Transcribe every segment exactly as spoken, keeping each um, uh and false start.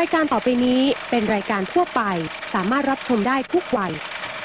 ายการต่อไปนี้เป็นรายการทั่วไปสามารถรับชมได้ทุกวัย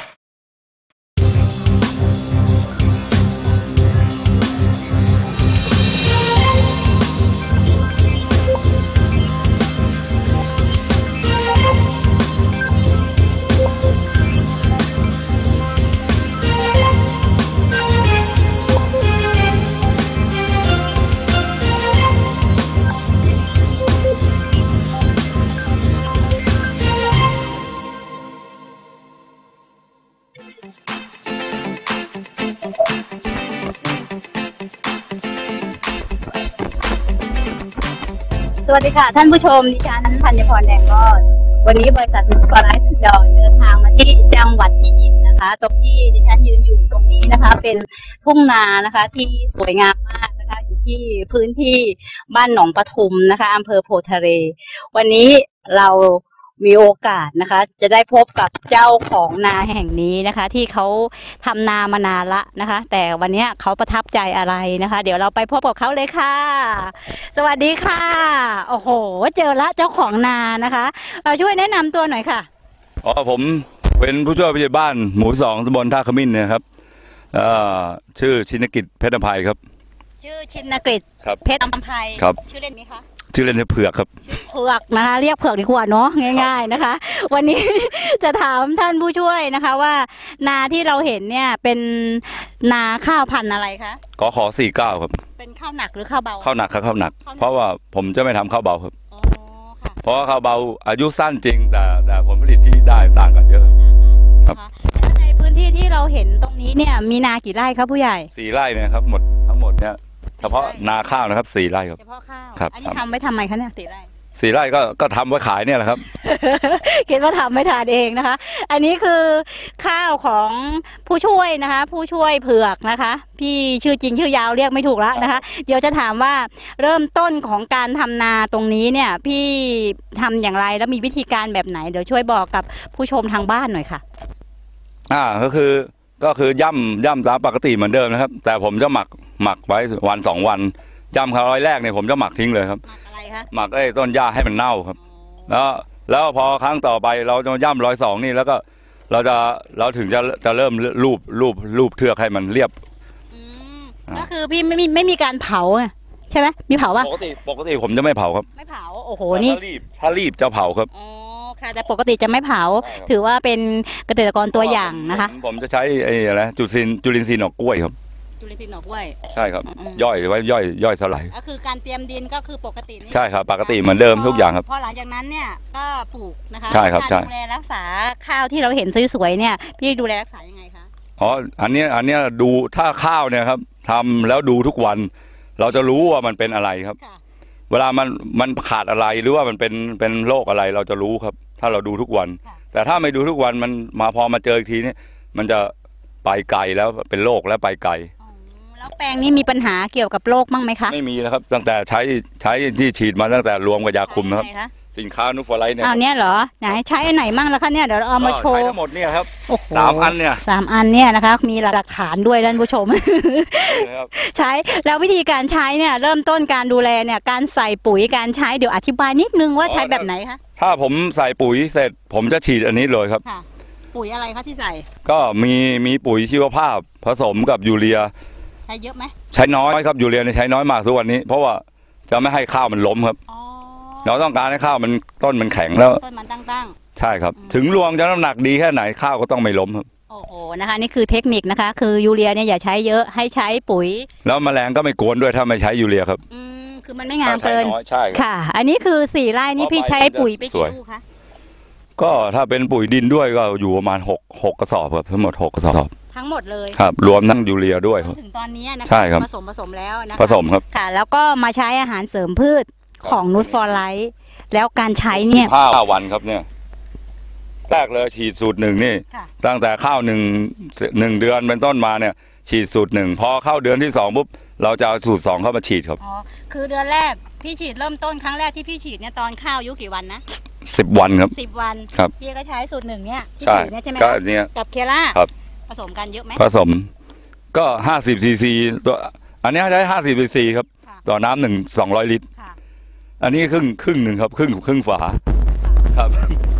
สวัสดีค่ะท่านผู้ชมดิฉันธัญพรแดงรอดวันนี้บริษัทนุชฟอร์ไลฟ์ดอนเดินทางมาที่จังหวัดพิจิตรนะคะตรงที่ดิฉันยืนอยู่ตรงนี้นะคะเป็นทุ่งนานะคะที่สวยงามมากนะคะอยู่ที่พื้นที่บ้านหนองปทุมนะคะอำเภอโพธิ์ทะเลวันนี้เรามีโอกาสนะคะจะได้พบกับเจ้าของนาแห่งนี้นะคะที่เขาทำนามานานละนะคะแต่วันนี้เขาประทับใจอะไรนะคะเดี๋ยวเราไปพบกับเขาเลยค่ะสวัสดีค่ะโอ้โหเจอละเจ้าของนานะคะเราช่วยแนะนำตัวหน่อยค่ะอ๋อผมเป็นผู้ช่วยผู้ใหญ่บ้านหมู่สองตำบลท่าขมิ้นนะครับเอ่อชื่อชินกิจเพชรอภัยครับชื่อชินกฤษเพชรอภัยครับชื่อเล่นไหมคะชื่อเล่นชื่อเผือกครับเผือกนะคะเรียกเผือกดีกว่าเนาะง่ายๆนะคะวันนี้จะถามท่านผู้ช่วยนะคะว่านาที่เราเห็นเนี่ยเป็นนาข้าวพันธุ์อะไรคะกขสี่เก้าครับเป็นข้าวหนักหรือข้าวเบาข้าวหนักครับข้าวหนักเพราะว่าผมจะไม่ทำข้าวเบาครับอ๋อค่ะเพราะข้าวเบาอายุสั้นจริงแต่แต่ผลผลิตที่ได้ต่างกันเยอะครับในพื้นที่ที่เราเห็นตรงนี้เนี่ยมีนากี่ไร่ครับผู้ใหญ่สี่ไร่นะครับหมดทั้งหมดเนี่ยเฉพาะนาข้าวนะครับสี่ไร่ครับเฉพาะข้าวครับอันนี้ทำไว้ทำไมคะเนี่ยสี่ไร่สี่ไร่ก็ก็ทำไว้ขายเนี่ยแหละครับคิดว่าทำไม่ทานเองนะคะอันนี้คือข้าวของผู้ช่วยนะคะผู้ช่วยเผือกนะคะพี่ชื่อจริงชื่อยาวเรียกไม่ถูกแล้วนะคะเดี๋ยวจะถามว่าเริ่มต้นของการทำนาตรงนี้เนี่ยพี่ทำอย่างไรแล้วมีวิธีการแบบไหนเดี๋ยวช่วยบอกกับผู้ชมทางบ้านหน่อยค่ะอ่าก็คือก็คือย่ำย่ำตามปกติเหมือนเดิมนะครับแต่ผมจะหมักหมักไว้วันสองวันย่ำครั้งแรกเนี่ยผมจะหมักทิ้งเลยครับหมักอะไรคะหมักไอ้ต้นหญ้าให้มันเน่าครับแล้วแล้วพอครั้งต่อไปเราจะย่ำร้อยสองนี่แล้วก็เราจะเราถึงจะจะเริ่มรูปรูปรูปเทือกให้มันเรียบก็คือพี่ไม่มีไม่มีการเผาใช่ไหมมีเผาป่ะปกติปกติผมจะไม่เผาครับไม่เผาโอ้โหนี่ถ้ารีบถ้ารีบจะเผาครับค่ะแต่ปกติจะไม่เผาถือว่าเป็นเกษตรกรตัวอย่างนะคะผมจะใช้ไอ้อะไรจุลินจุลินทรีย์หน่อกล้วยครับจุลินทรีย์หน่อกล้วยใช่ครับย่อยไว้ย่อยย่อยสลายก็คือการเตรียมดินก็คือปกติใช่ครับปกติเหมือนเดิมทุกอย่างครับพอหลังจากนั้นเนี่ยก็ปลูกนะคะใช่ครับการดูแลรักษาข้าวที่เราเห็นสวยๆเนี่ยพี่ดูแลรักษายังไงคะอ๋ออันนี้อันนี้ดูถ้าข้าวเนี่ยครับทำแล้วดูทุกวันเราจะรู้ว่ามันเป็นอะไรครับเวลามันมันขาดอะไรหรือว่ามันเป็นเป็นโรคอะไรเราจะรู้ครับถ้าเราดูทุกวันแต่ถ้าไม่ดูทุกวันมันมาพอมาเจออีกทีนี่มันจะไปไกลแล้วเป็นโรคแล้วไปไกลแล้วแปลงนี้มีปัญหาเกี่ยวกับโรคบ้างไหมคะไม่มีนะครับตั้งแต่ใช้ใช้ที่ฉีดมาตั้งแต่รวมกับยาคุมนะครับสินค้านูฟอร์ไลท์เนี่ยเอาเนี้ยเหรอไหนใช้อันไหนมั่งแล้วคะเนี่ยเดี๋ยวเอามาโชว์ใช้ทั้งหมดเนี่ยครับสามอันเนี่ยสามอันเนี่ยนะคะมีหลักฐานด้วยท่านผู้ชมใช้แล้ววิธีการใช้เนี่ยเริ่มต้นการดูแลเนี่ยการใส่ปุ๋ยการใช้เดี๋ยวอธิบายนิดนึงว่าใช้แบบไหนคะถ้าผมใส่ปุ๋ยเสร็จผมจะฉีดอันนี้เลยครับปุ๋ยอะไรคะที่ใส่ก็มีมีปุ๋ยชีวภาพผสมกับยูเรียใช้เยอะไหมใช้น้อยครับยูเรียใช้น้อยมากทุกวันนี้เพราะว่าจะไม่ให้ข้าวมันล้มครับเราต้องการให้ข้าวมันต้นมันแข็งแล้วต้นมันตั้งๆใช่ครับถึงรวงจะน้ำหนักดีแค่ไหนข้าวก็ต้องไม่ล้มครับโอ้โหนะคะนี่คือเทคนิคนะคะคือยูเรียเนี่ยอย่าใช้เยอะให้ใช้ปุ๋ยแล้วแมลงก็ไม่กวนด้วยถ้าไม่ใช้ยูเรียครับอืมคือมันไม่งามเกินใช่ค่ะอันนี้คือสี่ไร่นี่พี่ใช้ปุ๋ยไปกี่ลูกคะก็ถ้าเป็นปุ๋ยดินด้วยก็อยู่ประมาณหกหกกระสอบครับทั้งหมดหกกระสอบทั้งหมดเลยครับรวมทั้งยูเรียด้วยถึงตอนนี้นะคะใช่ครับผสมผสมแล้วนะคะผสมครับค่ะแล้วก็มาใช้อาหารเสริมพืชของนูตฟอร์ไลท์แล้วการใช้เนี่ยห้าวันครับเนี่ยแรกเลยฉีดสูตรหนึ่งนี่ตั้งแต่ข้าวหนึ่งหนึ่งเดือนเป็นต้นมาเนี่ยฉีดสูตรหนึ่งพอเข้าเดือนที่สองปุ๊บเราจะเอาสูตรสองเข้ามาฉีดครับอ๋อคือเดือนแรกพี่ฉีดเริ่มต้นครั้งแรกที่พี่ฉีดเนี่ยตอนข้าวอายุกี่วันนะสิบวันครับสิบวันครับพี่ก็ใช้สูตรหนึ่งเนี่ยที่ฉีดเนี่ยใช่ไหมก็เนี่ยกับเคล่าครับผสมกันเยอะไหมผสมก็ห้าสิบซีซีตัวอันนี้ใช้ห้าสิบซีซีครับต่อน้ำหนึ่งสองร้อยลิตรอันนี้ครึ่งครึ่งหนึ่งครับครึ่งครึ่งฝา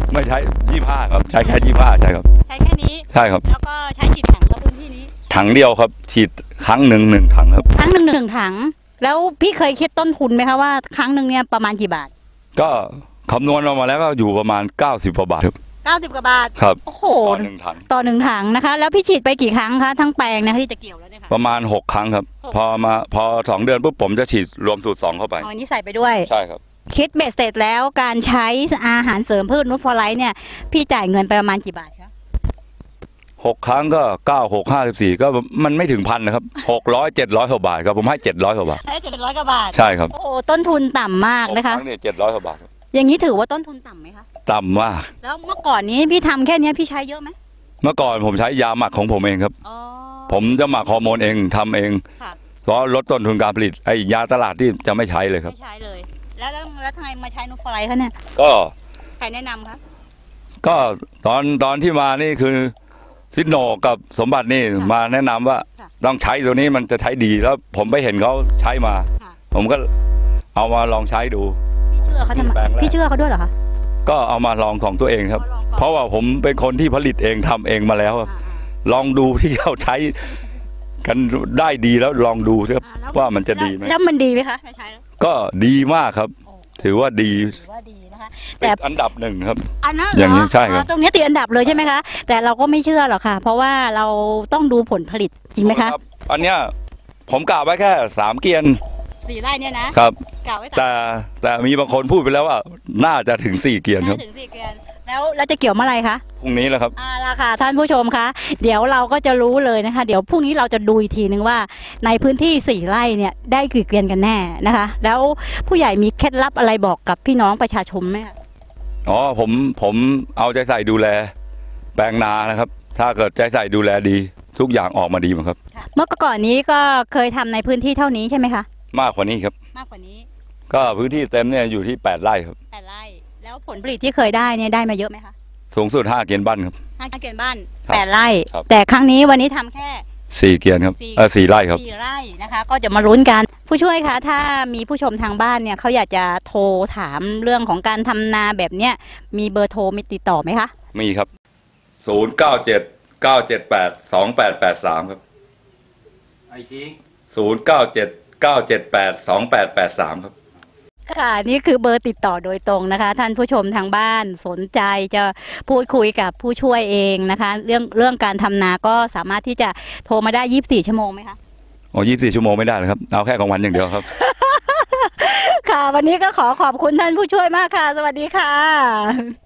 ไม่ใช้ยี่ห้าครับใช้แค่ยี่ห้าใช่ครับใช้แค่นี้ใช่ครับแล้วก็ใช้กี่ถังกับพื้นที่นี้ถังเดียวครับฉีดครั้งหนึ่งหนึ่งถังครับครั้งหนึ่งหนึ่งถัง แล้วพี่เคยคิดต้นทุนไหมคะว่าครั้งหนึ่งเนี่ยประมาณกี่บาทก็คำนวณออกมาแล้วก็อยู่ประมาณเก้าสิบกว่าบาทครับเก้าสิบกว่าบาทครับโอ้โหต่อหนึ่งถังต่อหนึ่งถังนะคะ แล้วพี่ฉีดไปกี่ครั้งคะทั้งแปลงเนะที่จะเกี่ยวแล้วเนี่ยค่ะประมาณหกครั้งครับหกพอมาพอสองเดือนปุ๊บผมจะฉีดรวมสูตรสองเข้าไปอ๋ออันนี้ใส่ไปด้วยใช่ครับคิดเบสเสร็จแล้วการใช้อาหารเสริมพืชนูตฟอร์ไลท์เนี่ยพี่จ่ายเงินไปประมาณกี่บาทคะหกครั้งก็เก้าหกห้าสิบสี่ก็มันไม่ถึงพันนะครับหกร้อยเจ็ดร้อยกว่าบาทครับผมให้เจ็ดร้อยกว่าบาทได้เจ็ดร้อยกว่าบาทใช่ครับโอ้โหต้นทุนต่ำมากหกนะคะครั้งเนี่ยเจ็ดร้อยกว่าบาทครับอย่างนี้ถือว่าต้นทุนต่ำไหมคะต่ำมากแล้วเมื่อก่อนนี้พี่ทำแค่เนี้ยพี่ใช้เยอะไหมเมื่อก่อนผมใช้ยาหมักของผมเองครับอ๋อผมจะหมักฮอร์โมนเองทำเองค่ะเพราะลดต้นทุนการผลิตไอ้ยาตลาดที่จะไม่ใช้เลยครับไม่ใช้เลย แล้วแล้วแล้วทำไมมาใช้นูตฟอร์ไลท์คะเนี่ยก็ใครแนะนำคะก็ตอนตอนที่มานี่คือซิโนกับสมบัตินี่ค่ะมาแนะนำว่าค่ะต้องใช้ตัวนี้มันจะใช้ดีแล้วผมไปเห็นเขาใช้มาค่ะผมก็เอามาลองใช้ดูพี่เชื่อเขาทำไมแปลงแรกพี่เชื่อเขาด้วยเหรอคะก็เอามาลองของตัวเองครับเขาลองก่อนเพราะว่าผมเป็นคนที่ผลิตเองทำเองมาแล้วครับอ่าลองดูที่เขาใช้กันได้ดีแล้วลองดูครับอ่าแล้วว่ามันจะดีไหมแล้วมันดีไหมคะใช้แล้วก็ดีมากครับโอ้ถือว่าดีถือว่าดีนะคะติแต่ดอันดับหนึ่งครับอันนั้นอย่างนี้เหรใช่ครับอ๋อตรงนี้ติดอันดับเลยใช่ไหมคะ แต่เราก็ไม่เชื่อหรอกค่ะ เพราะว่าเราต้องดูผลผลิตจริงไหมคะรับอันเนี้ยผมกะไว้แค่สามเกียนสี่ไร่เนี่ยนะครับ กล่าวไว้แต่แต่มีบางคนพูดไปแล้วว่า น่าจะถึงสี่เกียนคน่ารับถึงสี่เกวียนแล้วเราจะเกี่ยวเมื่อไหร่คะพรุ่งนี้แหละครับอ่าละค่ะท่านผู้ชมคะเดี๋ยวเราก็จะรู้เลยนะคะ เดี๋ยวพรุ่งนี้เราจะดูอีกทีนึงว่าในพื้นที่สี่ไร่เนี่ยได้กี่เกวียนกันแน่นะคะ แล้วผู้ใหญ่มีเคล็ดลับอะไรบอกกับพี่น้องประชาชนไหมคะอ๋อผมผมเอาใจใส่ดูแล แปลงนานะครับ ถ้าเกิดใจใส่ดูแลดี ทุกอย่างออกมาดีหมดครับเมื่อก่อนนี้ก็เคยทำในพื้นที่เท่านี้ใช่ไหมคะมากกว่านี้ครับมากกว่านี้ก็พื้นที่เต็มเนี่ยอยู่ที่แปดไร่ครับแปดไร่แล้วผลผลิตที่เคยได้เนี่ยได้มาเยอะไหมคะสูงสุดห้าเกียนบ้านครับห้าเกวียนบ้านครับแปดไร่ครับแต่ครั้งนี้วันนี้ทำแค่สี่เกียนครับสี่เออสี่ไร่ครับสี่ไร่นะคะ ก็จะมาลุ้นกัน ผู้ช่วยคะถ้ามีผู้ชมทางบ้านเนี่ยเขาอยากจะโทรถามเรื่องของการทำนาแบบเนี้ยมีเบอร์โทรมีติดต่อไหมคะมีครับศูนย์เก้าเจ็ดเก้าเจ็ดแปดสองแปดแปดสามครับไอ้ทีศูนย์เก้าเจ็ดเก้าเจ็ดแปดสองแปดแปดสามครับค่ะนี่คือเบอร์ติดต่อโดยตรงนะคะ ท่านผู้ชมทางบ้านสนใจจะพูดคุยกับผู้ช่วยเองนะคะ เรื่องเรื่องการทำนาก็สามารถที่จะโทรมาได้ยี่สิบสี่ชั่วโมงไหมคะอ๋อยี่สิบสี่ชั่วโมงไม่ได้เลยครับ เอาแค่กลางวันอย่างเดียวครับค่ะ วันนี้ก็ขอขอบคุณท่านผู้ช่วยมากค่ะ สวัสดีค่ะ